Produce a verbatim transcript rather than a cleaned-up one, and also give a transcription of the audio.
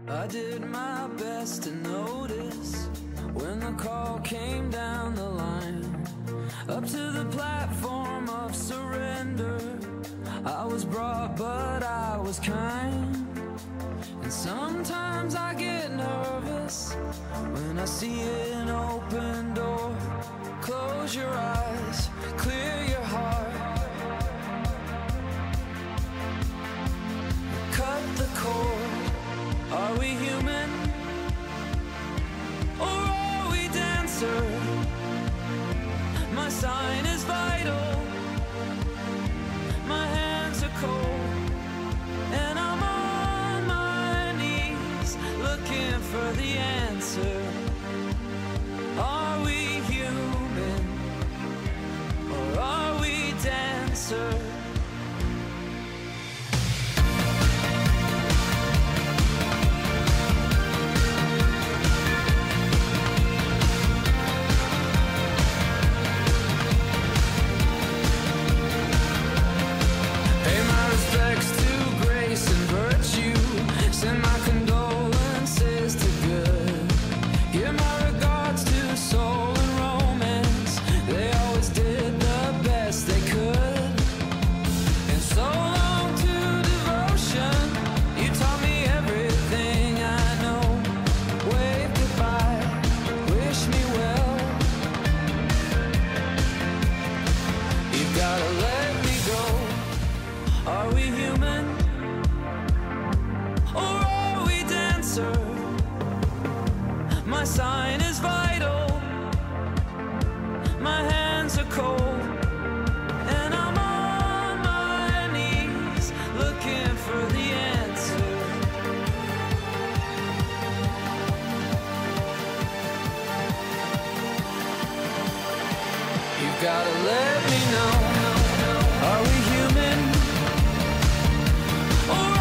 I did my best to notice when the call came down the line, up to the platform of surrender. I was brought, but I was kind. And sometimes I get nervous when I see an open door. Close your eyes, clear your heart, cut the cord. Are we human, or are we dancer? My sign is vital, my hands are cold, and I'm on my knees looking for the answer. Are we human, or are we dancer? Send my condolences to good. Give my regards to soul and romance. They always did the best they could. And so long to devotion. You taught me everything I know. Wave goodbye, wish me well. You've gotta let me go. Are we human, or are we dancer? My sign is vital, my hands are cold, and I'm on my knees looking for the answer. You've gotta let me know. Are we human, or